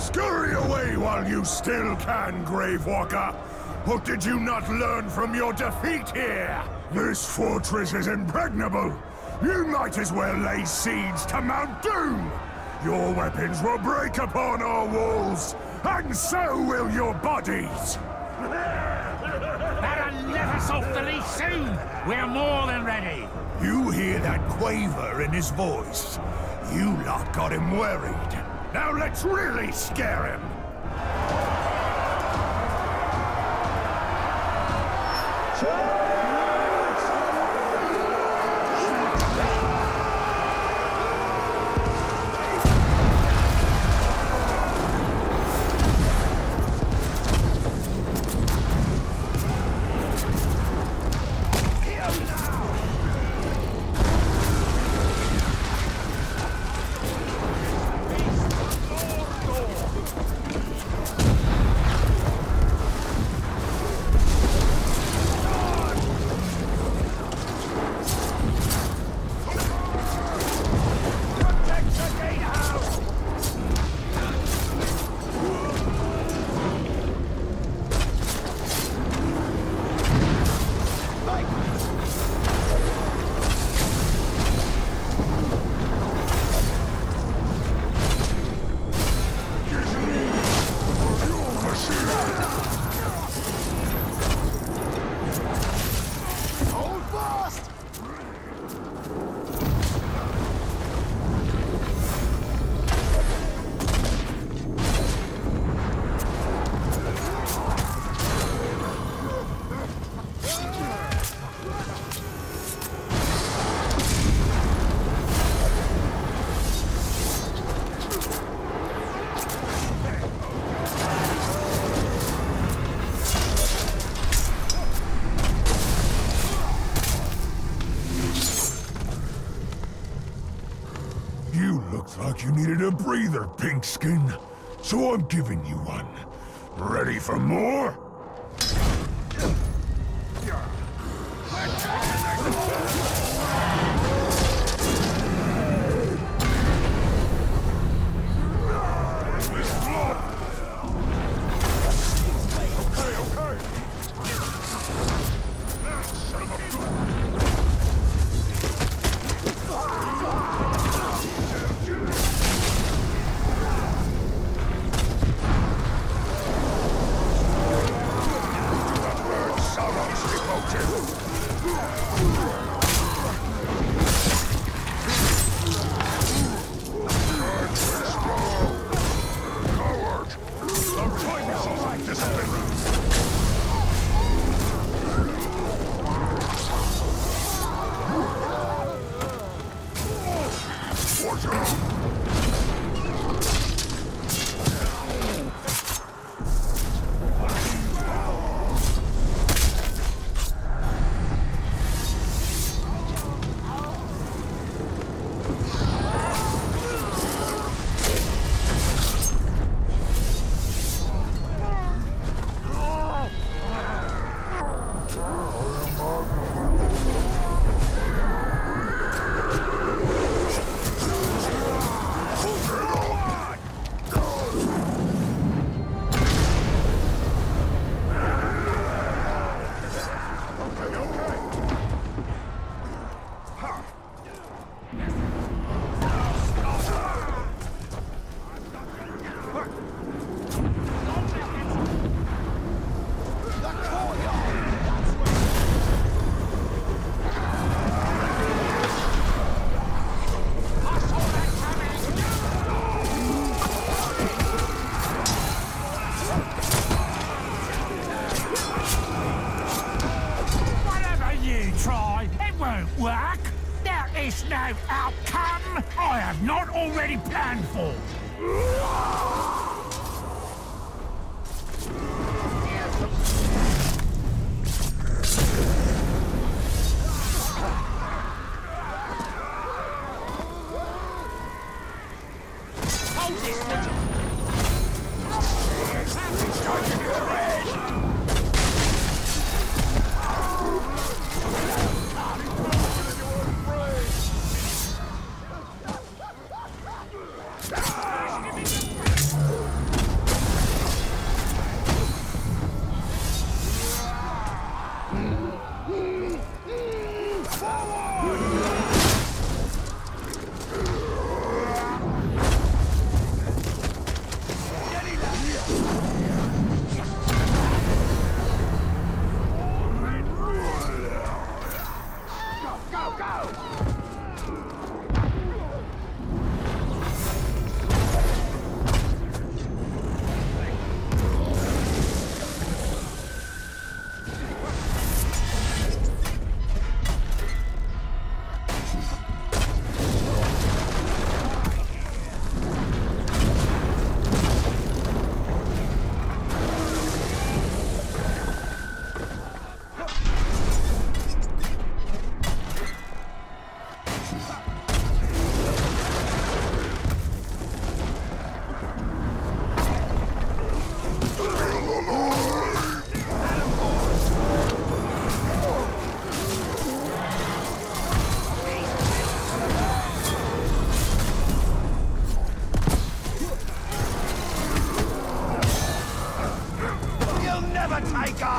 Scurry away while you still can, Gravewalker! Or did you not learn from your defeat here? This fortress is impregnable! You might as well lay siege to Mount Doom! Your weapons will break upon our walls, and so will your bodies! That'll let us off the leash soon! We're more than ready! You hear that quaver in his voice? You lot got him worried. Now let's really scare him! Looks like you needed a breather, Pinkskin. So I'm giving you one. Ready for more? No outcome I have not already planned for.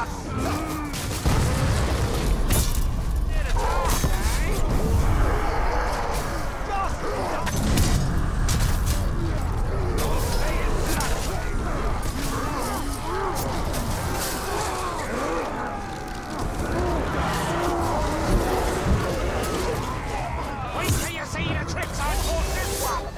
Wait till you see the tricks I taught this one!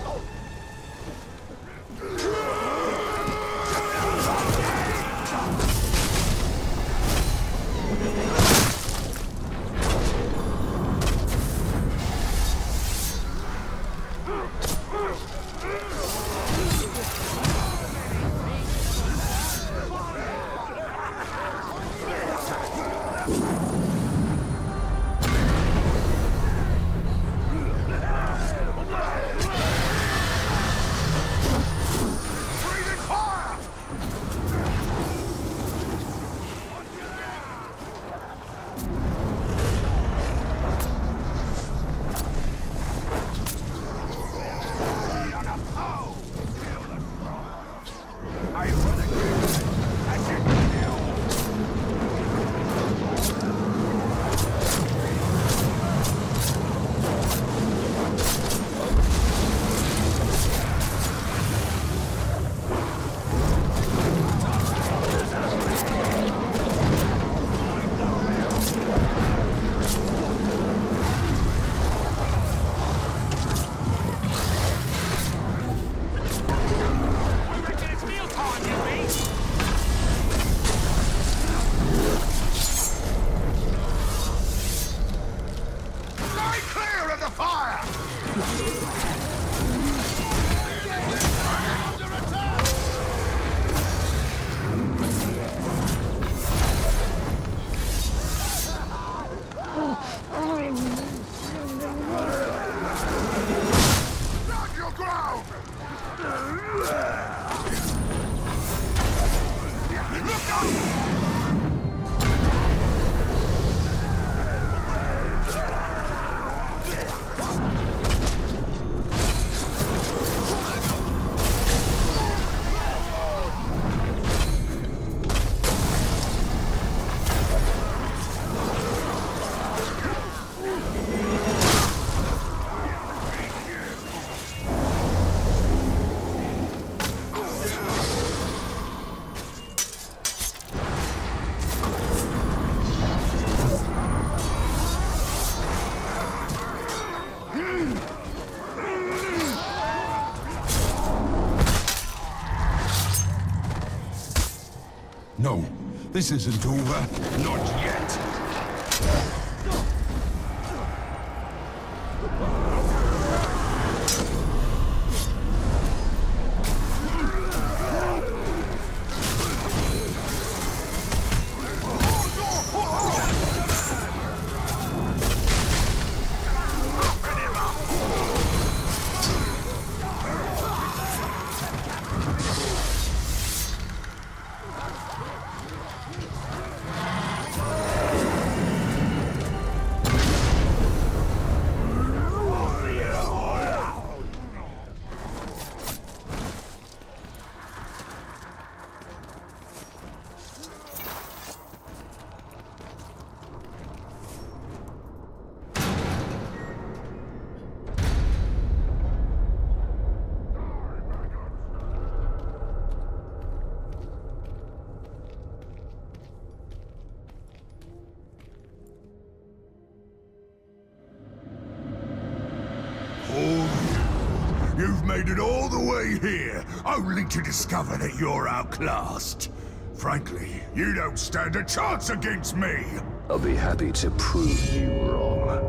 No, this isn't over. Not yet. You've made it all the way here, only to discover that you're outclassed. Frankly, you don't stand a chance against me! I'll be happy to prove you wrong.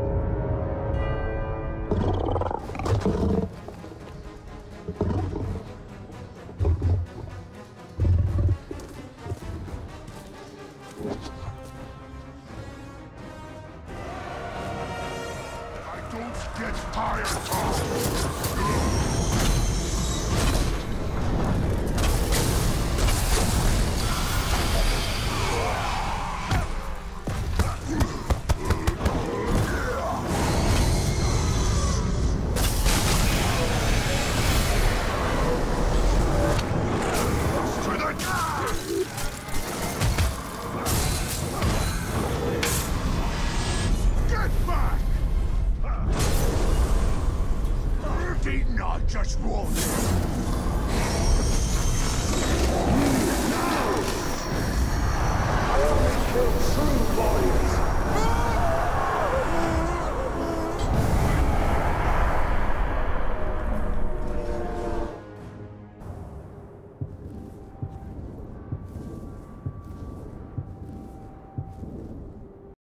I don't get tired of